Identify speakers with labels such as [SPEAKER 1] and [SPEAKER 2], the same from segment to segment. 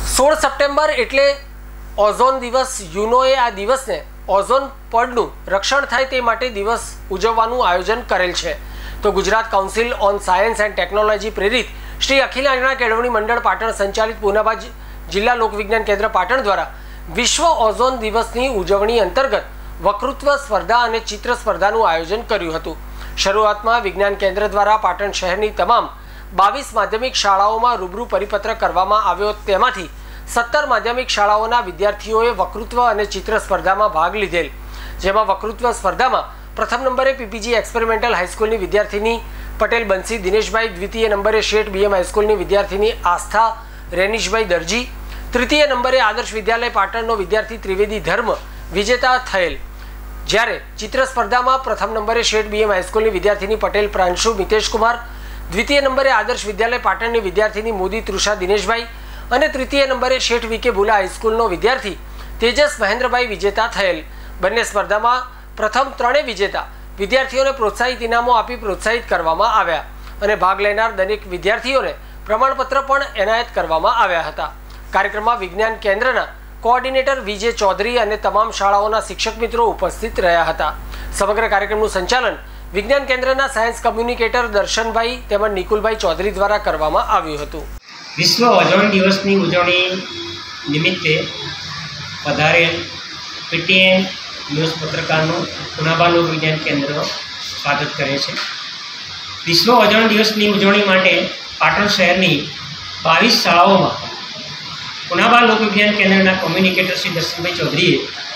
[SPEAKER 1] 16 September એટલે ozone દિવસ। યુનોએ આ દિવસને ઓઝોન પડનું રક્ષણ થાય તે માટે દિવસ ઉજવવાનું આયોજન કરેલ છે। તો Gujarat council on science and technology પ્રેરિત શ્રી અખિલ આંજણા કેળવણી મંડળ પાટણ સંચાલિત પૂનાભા જિલ્લા લોકવિજ્ઞાન કેન્દ્ર પાટણ દ્વારા વિશ્વ ઓઝોન દિવસની ઉજવણી અંતર્ગત વક્તૃત્વ સ્પર્ધા અને ચિત્ર સ્પર્ધાનું આયોજન કર્યું હતું। શરૂઆતમાં વિજ્ઞાન કેન્દ્ર દ્વારા પાટણ શહેરની તમામ 22 માધ્યમિક શાળાઓમાં રૂબરૂ પરિપત્ર કરવામાં આવ્યો। તેમાંથી 17 માધ્યમિક શાળાઓના વિદ્યાર્થીઓએ વક્તૃત્વ અને ચિત્ર સ્પર્ધામાં ભાગ લીધેલ, જેમાં વક્તૃત્વ સ્પર્ધામાં પ્રથમ નંબરે પીપીજી એક્સપેરિમેન્ટલ હાઈસ્કૂલની વિદ્યાર્થીની પટેલ બંસી દિનેશભાઈ, દ્વિતીય નંબરે શેઠ બીએમ હાઈસ્કૂલની વિદ્યાર્થીની આસ્થા રેનીશભાઈ દરજી, તૃતીય નંબરે આદર્શ વિદ્યાલય પાટણનો વિદ્યાર્થી ત્રિવેદી ધર્મ વિજેતા થયેલ, જ્યારે ચિત્ર સ્પર્ધામાં પ્રથમ નંબરે શેઠ બીએમ હાઈસ્કૂલની વિદ્યાર્થીની પટેલ પ્રાંશુ મિતેશકુમાર, દ્વિતીય નંબરે આદર્શ વિદ્યાલય પાટણની વિદ્યાર્થીની મોદી તૃષા દિનેશભાઈ અને તૃતીય નંબરે શેઠ વીકે ભુલા હાઈસ્કૂલનો વિદ્યાર્થી તેજસ મહેન્દ્રભાઈ વિજેતા થયેલ। બંને સ્પર્ધામાં પ્રથમ ત્રણેય વિજેતા વિદ્યાર્થીઓને પ્રોત્સાહિત ઇનામો આપી પ્રોત્સાહિત કરવામાં આવ્યા અને ભાગ લેનાર દરેક વિદ્યાર્થીઓને પ્રમાણપત્ર પણ એનાયત કરવામાં આવ્યા હતા। કાર્યક્રમમાં વિજ્ઞાન કેન્દ્રના કોઓર્ડિનેટર વિજય ચૌધરી અને તમામ શાળાઓના શિક્ષક મિત્રો ઉપસ્થિત રહ્યા હતા। સમગ્ર કાર્યક્રમનું સંચાલન વિજ્ઞાન કેન્દ્રના સાયન્સ કમ્યુનિકેટર દર્શનભાઈ તેમજ નિકુલભાઈ ચૌધરી દ્વારા કરવામાં આવ્યું હતું।
[SPEAKER 2] વિશ્વ ઓઝોન દિવસની ઉજવણી નિમિત્તે પધારેલ પીટીએન ન્યૂઝ પત્રકારનું પૂનાભા લોક વિજ્ઞાન કેન્દ્ર સ્વાગત કરે છે। વિશ્વ ઓઝોન દિવસની ઉજવણી માટે પાટણ શહેરની 22 શાળાઓમાં પૂનાભા લોક વિજ્ઞાન કેન્દ્રના કોમ્યુનિકેટર શ્રી દર્શનભાઈ ચૌધરીએ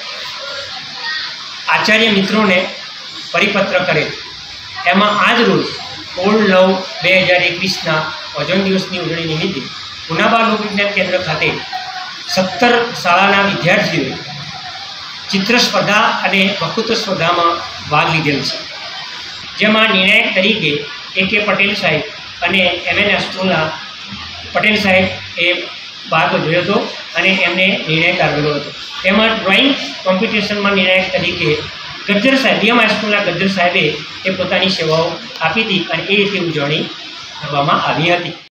[SPEAKER 2] આચાર્ય મિત્રોને પરિપત્ર કરેલ। એમાં આજ રોજ 16/9/2021ના ઓઝોન દિવસની ઉજવણી નિમિત્તે પૂનાભા લોક વિજ્ઞાન કેન્દ્ર ખાતે 17 શાળાના વિદ્યાર્થીઓએ ચિત્ર સ્પર્ધા અને વક્તૃત્વ સ્પર્ધામાં ભાગ લીધેલ છે, જેમાં નિર્ણાયક તરીકે A.K. પટેલ સાહેબ અને MN સ્કૂલના પટેલ સાહેબ એ ભાગ ભજવ્યો હતો અને એમને નિર્ણય આવેલો હતો। તેમાં ડ્રોઈંગ કોમ્પિટિશનમાં નિર્ણાયક તરીકે ગજ્જર સાહેબ બીએમ હાઈસ્કૂલના ગજ્જર સાહેબે એ પોતાની સેવાઓ આપી હતી અને એ રીતે ઉજવણી કરવામાં આવી હતી।